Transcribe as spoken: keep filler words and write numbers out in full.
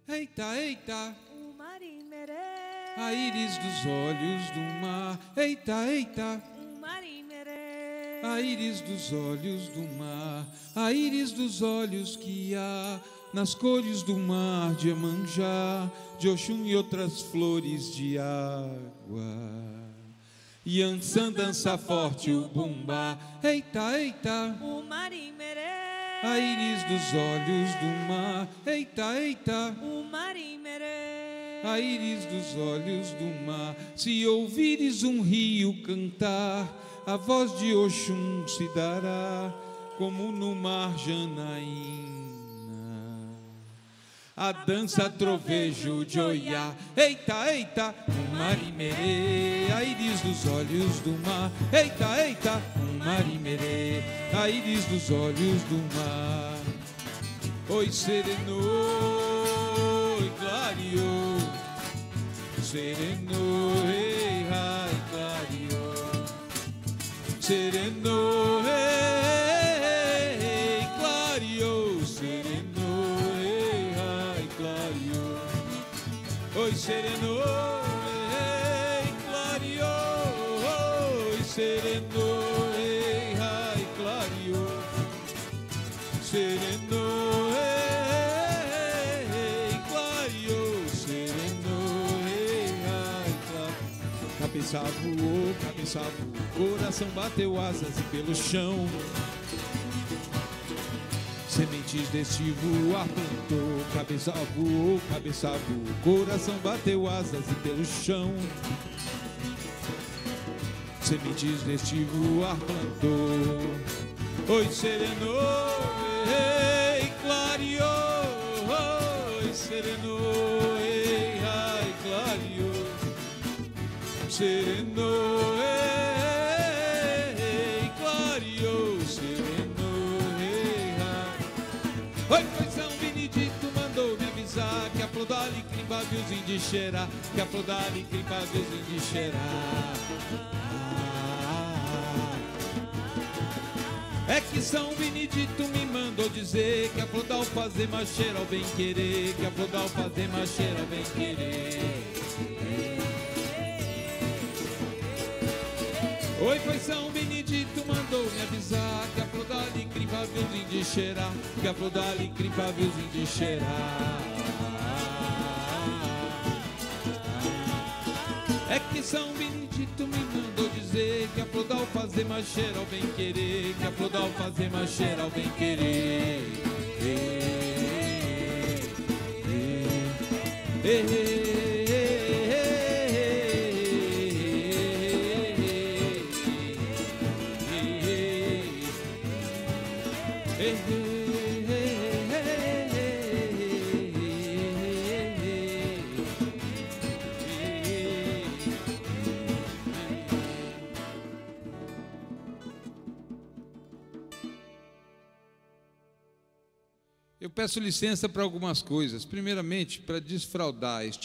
Eita, eita, o Marimerê, a íris dos olhos do mar. Eita, eita, o Marimerê, a íris dos olhos do mar. A íris dos olhos que há nas cores do mar de Iemanjá, de Oxum e outras flores de água. Yansan dança forte o bumbá. Eita, eita, o Marimerê, a íris dos olhos do mar. Eita, eita, o Marimerê, a íris dos olhos do mar. Se ouvires um rio cantar, a voz de Oxum se dará, como no mar Janaína. A dança trovejo de Oiá. Eita, eita, um marimerê, a íris dos olhos do mar. Eita, eita, um marimerê, a íris dos olhos do mar. Oi, serenou, oi, clareou, serenou, ei, ai, clareou, serenou, ei, clareou, serenou, ei, ai, clareou. Oi, serenou, ei, clareou, oi, serenou, ei, ai, clareou, serenou, ei, clareou, serenou, ei, ai, clareou. Cabeça voou, cabeça voou, coração bateu asas e pelo chão sementes deste voar plantou. Cabeça voou, cabeça voou, coração bateu asas e pelo chão sementes deste voar plantou. Oi, serenou, ei, clareou, oi, serenou, ei, ai, clareou, serenou, ei, clareou, serenou, ei, ai. Oi, pois São Benedito mandou me avisar que a flor da alecrim bagulhozinho de cheirar, que a flor da alecrim bagulhozinho de cheirar. É que São Benedito me mandou dizer que a flor da alfazema cheira ao bem querer, que a flor da alfazema cheira ao bem querer. Oi, foi São Benedito mandou me avisar que a flor da alecrim paviozinho de cheirar, que a flor da alecrim paviozinho de cheirar. É que São Benedito me mandou dizer que a flor da alfazema cheira ao bem querer, que a flor da alfazema cheira ao bem querer. Ei, ei, ei, ei. Eu peço licença para algumas coisas. Primeiramente, para desfraudar este